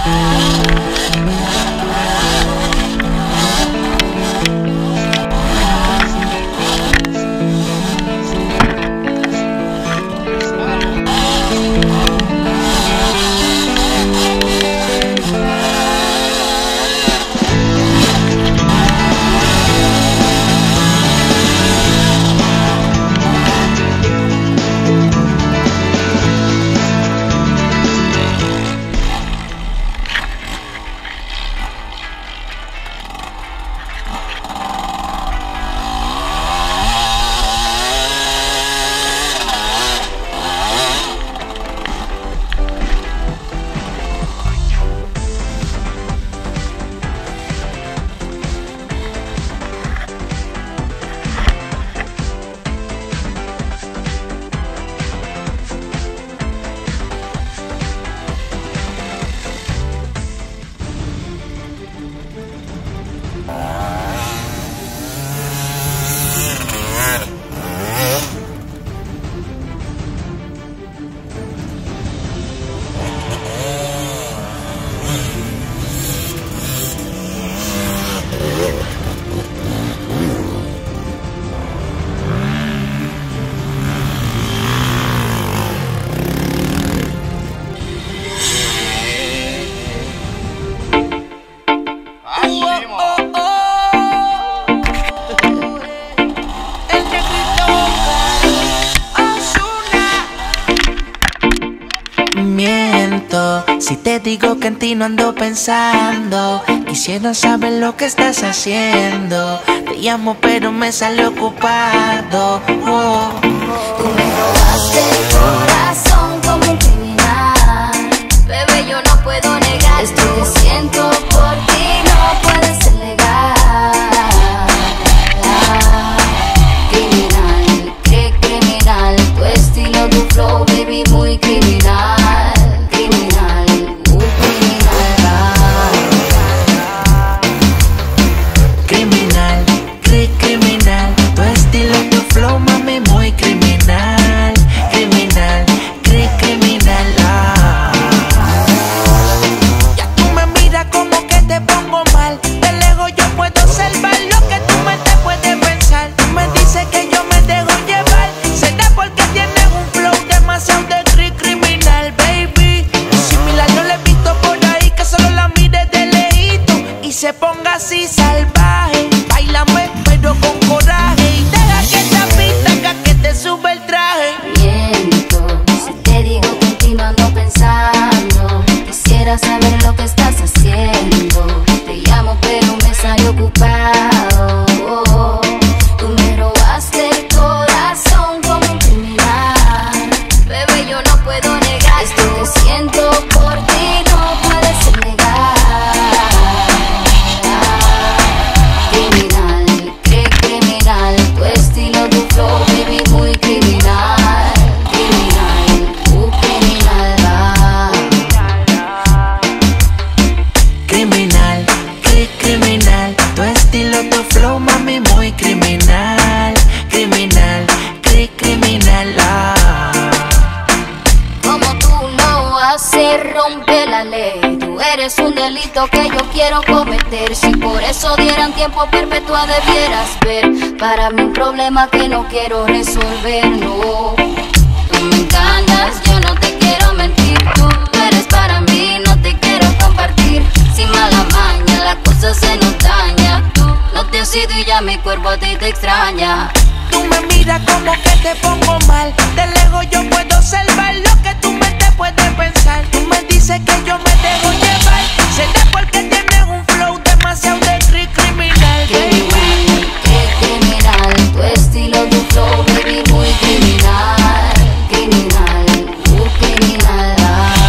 Si te digo que en ti no ando pensando, quisiera saber lo que estás haciendo. Te llamo pero me sale ocupado. Tú me robaste el corazón como un criminal. Bebé, yo no puedo negar esto que siento por ti, no puede ser legal. Criminal, qué criminal, tu estilo, tu flow, baby, muy criminal. Se ponga así salvaje, bailame pero con coraje y deja que esta pista haga que te sube el traje. Miento, si te digo que en ti no ando pensando, quisiera saber lo que estás haciendo. Te llamo pero me sale ocupado. Tú me robaste el corazón como un criminal. Bebé, yo no puedo negar esto que siento por ti, no puede ser legal. Se rompe la ley, tú eres un delito que yo quiero cometer. Si por eso dieran tiempo perpetuo debieras ver. Para mí un problema que no quiero resolver, no. Tú me engañas, yo no te quiero mentir. Tú eres para mí, no te quiero compartir. Sin mala maña, la cosa se nos daña. Tú no te has ido y ya mi cuerpo a ti te extraña. Tú me miras como que te pongo mal. De lejos yo puedo observar lo que tu mente puede pensar. Tú me dices que yo me dejo llevar. Será porque tienes un flow demasiado de criminal, baby. Qué criminal, tu estilo, tu flow, baby, muy criminal. Criminal, criminal.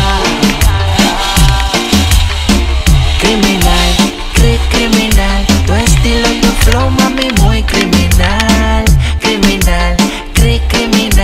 Criminal, criminal. Tu estilo, tu flow, mami, muy criminal. Criminal, criminal.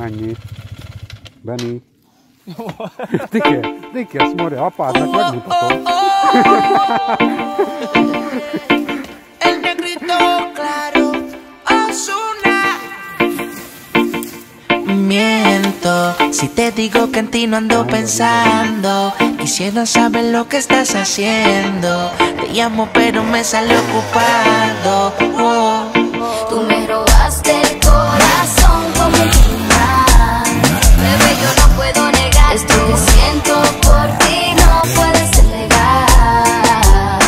annyi. Benny. Ti kérsz, Mori, apádnak megmutatom. El negrito claro, Ozuna. Miento si te digo que en ti no ando pensando. Quisiera saber lo que estás haciendo. Te llamo pero me sale ocupado. Tú me robaste el corazón como un criminal. Bebé, yo no puedo negar esto que siento por ti, no puede ser legal.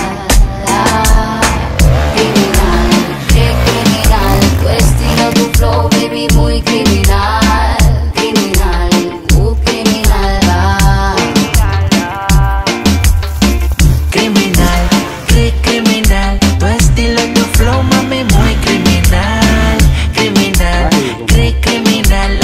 Criminal, qué criminal. Tu estilo, tu flow, baby, muy criminal. Criminal, criminal. Criminal, criminal. Tu estilo y tu flow, mami, muy criminal. Criminal, criminal.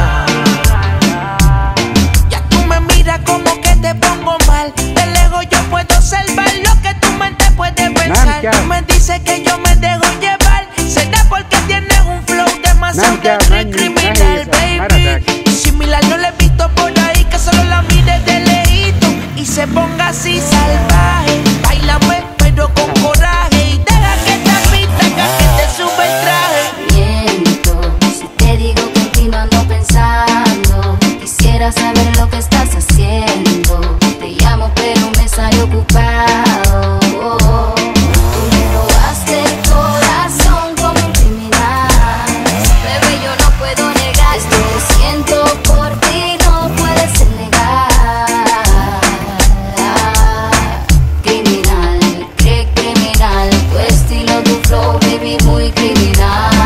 Ya tú me miras como que te pongo mal. De lejos yo puedo observar lo que tu mente puede pensar. Tú me dices que yo me dejo llevar. Será porque tienes un flow demasiado de criminal, baby. Y similar no le he visto por ahí, que solo la mire de lejito y se ponga así salvaje. Báilame pero con coraje y deja que esta pista haga que te sube el traje. Miento si te digo que en ti no ando pensando. Quisiera saber lo que estás haciendo. Te llamo pero me sale ocupado. Tú me robaste el corazón como un criminal. Bebé, yo no puedo negar esto que siento por ti, no puede ser legal. Criminal, qué criminal. Tu estilo, tu flow, baby, muy criminal.